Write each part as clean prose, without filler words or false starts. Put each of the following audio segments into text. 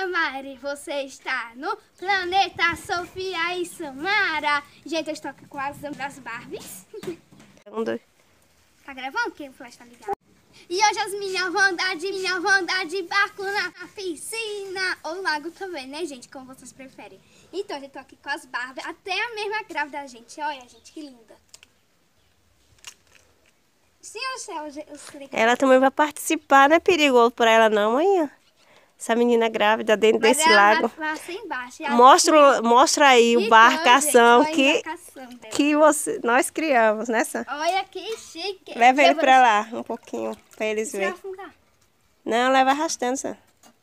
Samara, você está no planeta Sofia e Samara. Gente, eu estou aqui com as Barbies. Tá gravando? Porque o flash tá ligado. E hoje as minhas vão andar de barco na piscina ou lago também, né, gente? Como vocês preferem. Então, eu tô aqui com as Barbies, até a mesma grávida, gente. Olha, gente, que linda. Sim, eu sei que... Ela também vai participar, não é perigoso pra ela não, mãe? Essa menina grávida dentro desse lago. Vai lá embaixo. Mostra aí o barcação gente, que nós criamos, né, Sam? Olha que chique. Leva ele pra lá um pouquinho, pra eles verem. Afundar. Não, leva arrastando, Sam.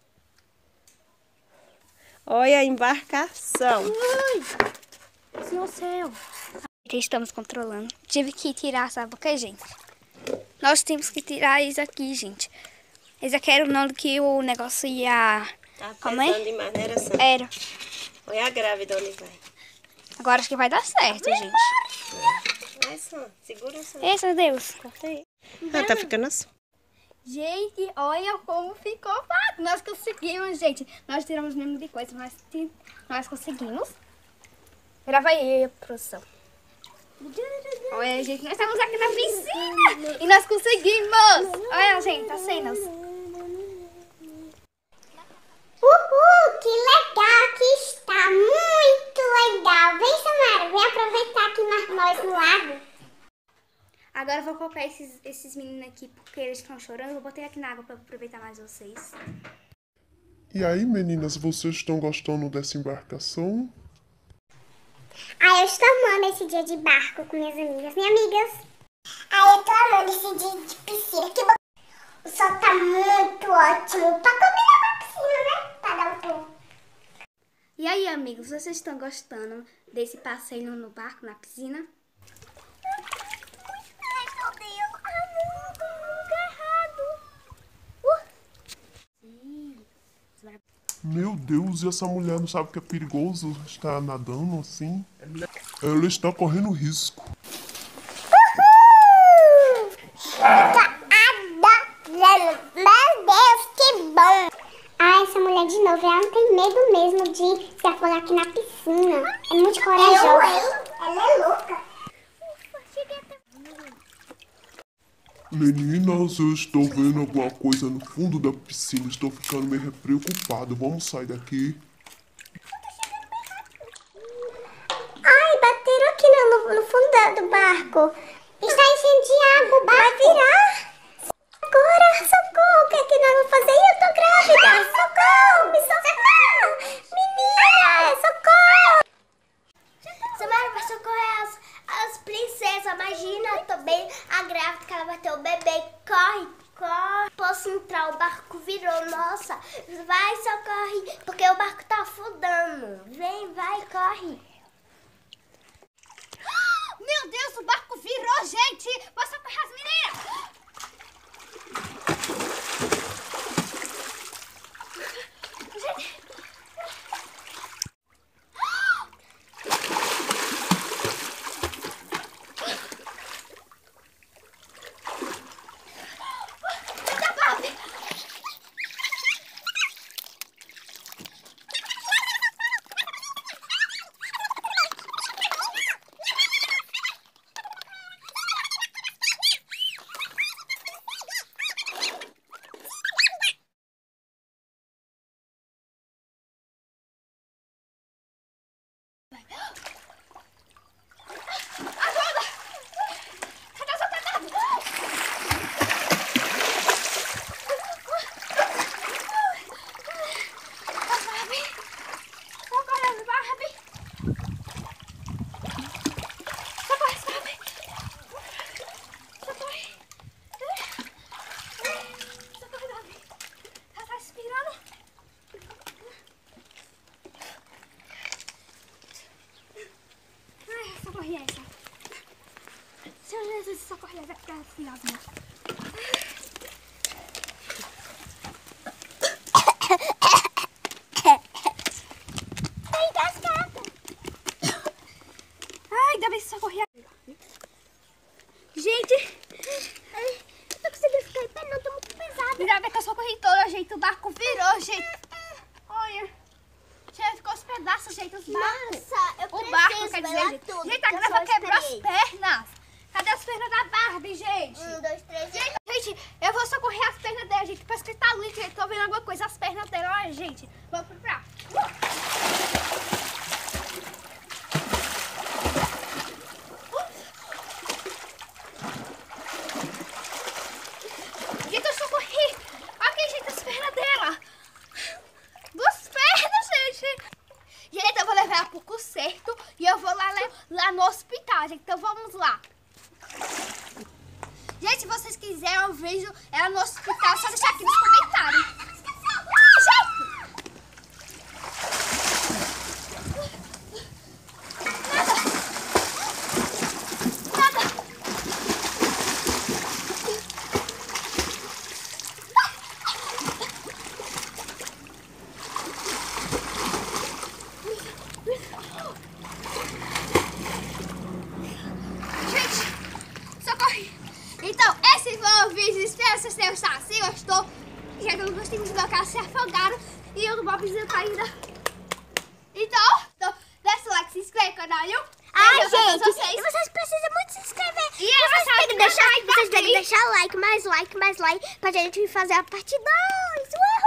Olha a embarcação. Ui! Senhor céu. Estamos controlando. Tive que tirar, sabe o que, gente? Nós temos que tirar isso aqui, gente. Esse aqui era o nome que o negócio ia... Tá como é? Demais, não era, Sam? Era. Olha a grávida onde vai. Agora acho que vai dar certo, gente. Vai, Sam. Segura, Sam. Esse, Deus. Corta aí. Ah, tá ficando assim. Gente, olha como ficou fácil. Nós conseguimos, gente. Nós tiramos mesmo de coisa, mas nós conseguimos. Grava aí, produção. Olha, gente, nós estamos aqui na piscina. E nós conseguimos. Olha, gente, as cenas. Que legal que está. Muito legal. Vem, Samara, vem aproveitar aqui nós no lago. Agora eu vou colocar esses meninos aqui porque eles estão chorando. Eu vou botar aqui na água para aproveitar mais vocês. E aí, meninas, vocês estão gostando dessa embarcação? Eu estou amando esse dia de barco com minhas amigas. Minhas amigas. Eu tô amando esse dia de piscina. Que bom. O sol tá muito ótimo pra combinar com a piscina, né? Pra dar um pulo. E aí, amigos, vocês estão gostando desse passeio no barco, na piscina? Ai, meu Deus. Errado. Meu Deus, e essa mulher não sabe que é perigoso estar nadando assim? Ela está correndo risco. Meu Deus, que bom. Essa mulher de novo, ela não tem medo mesmo de se afogar aqui na piscina. É muito corajosa. Ela é louca. Meninas, eu estou vendo alguma coisa no fundo da piscina. Estou ficando meio preocupado. Vamos sair daqui. Bateram aqui no fundo do barco. Está enchendo de água. Vai virar. Agora, socorro. O que é que nós vamos fazer? Eu tô grávida. Socorro, me socorro. Menina, socorro. Samara vai socorrer as princesas. Imagina, eu tô bem a grávida que ela vai ter o bebê. Corre, corre. Posso entrar, o barco virou. Nossa, vai, socorre, porque o barco tá afundando. Vem, vai, corre. Meu Deus, o barco virou, gente! Vou socorrer as meninas! Gente! Seu Jesus, socorre essa criança. Tá engasgada. Ai, ainda bem que socorri. Gente, Eu tô conseguindo ficar em pé, não, tô muito pesada. ainda bem que eu socorri toda, gente. O barco virou, gente. Olha. Nossa, gente, os barcos. Nossa, eu O barco, preciso quer ver dizer, lá gente. tudo, Gente, a que eu Grafa sou quebrou as experiente. pernas. Cadê as pernas da Barbie, gente? 1, 2, 3, Gente, eu vou socorrer as pernas dela, gente. Parece que tá doente, eu tô vendo alguma coisa. As pernas dela, olha, gente. Vamos procurar. Gente, eu socorri. Aqui, gente, as pernas dela. 2 pernas, gente. Gente, eu vou levar ela pro concerto e eu vou lá no hospital, gente. Então vamos lá. Gente, se vocês quiserem, eu vejo ela no hospital. Só deixar aqui nos comentários. Gente! Nada! Gente, socorre! Então, esse foi o vídeo. Espero que vocês tenham gostado. Se gostou, já que eu não gostei muito do cara, se afogaram e eu não vou apresentar ainda. Então, desce o like, se inscreve no canal. Ai, gente, e vocês precisam muito se inscrever. E vocês têm que Vocês têm que deixar like, mais like, mais like, pra gente fazer a parte 2.